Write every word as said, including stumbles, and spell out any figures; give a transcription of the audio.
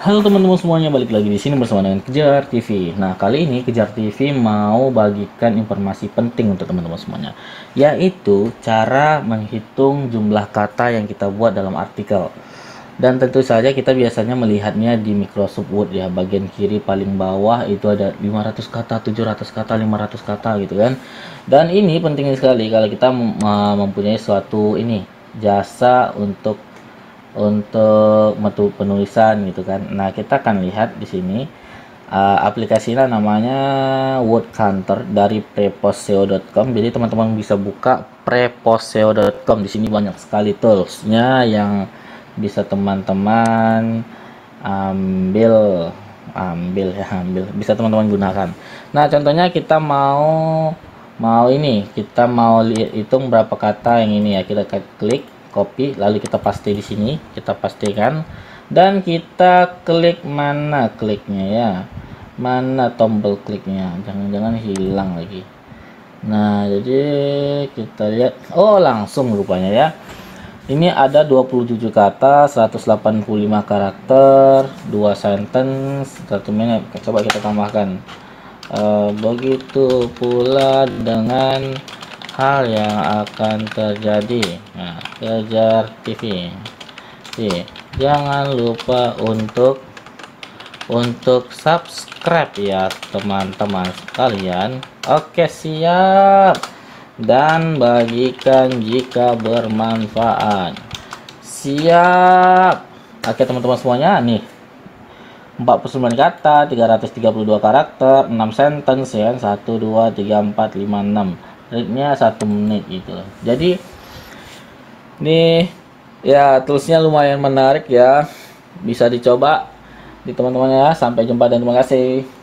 Halo teman-teman semuanya, balik lagi di sini bersama dengan Kejar T V. Nah, kali ini Kejar T V mau bagikan informasi penting untuk teman-teman semuanya, yaitu cara menghitung jumlah kata yang kita buat dalam artikel. Dan tentu saja kita biasanya melihatnya di Microsoft Word ya, bagian kiri paling bawah itu ada lima ratus kata, tujuh ratus kata, lima ratus kata gitu kan. Dan ini penting sekali kalau kita mempunyai suatu ini jasa untuk untuk metu penulisan gitu kan. Nah, kita akan lihat di sini uh, aplikasinya namanya Word Counter dari preposeo dot com. Jadi teman-teman bisa buka preposeo dot com. Di sini banyak sekali toolsnya yang bisa teman-teman ambil ambil ya ambil bisa teman-teman gunakan. Nah, contohnya kita mau mau ini kita mau hitung berapa kata yang ini ya, kita klik copy, lalu kita paste di sini, kita pastikan dan kita klik mana kliknya ya, mana tombol kliknya, jangan-jangan hilang lagi. Nah, jadi kita lihat, oh langsung rupanya ya, ini ada dua puluh tujuh kata, seratus delapan puluh lima karakter, dua sentence, satu menit. Coba kita tambahkan, e, begitu pula dengan hal yang akan terjadi. Nah, Kejar T V. Oke, jangan lupa untuk untuk subscribe ya teman-teman sekalian. Oke, siap. Dan bagikan jika bermanfaat. Siap. Oke teman-teman semuanya, nih empat puluh sembilan kata, tiga ratus tiga puluh dua karakter, enam sentence ya, satu dua tiga empat lima enam. Readnya satu menit gitu. Jadi nih ya, toolsnya lumayan menarik ya, bisa dicoba di teman-teman ya. Sampai jumpa dan terima kasih.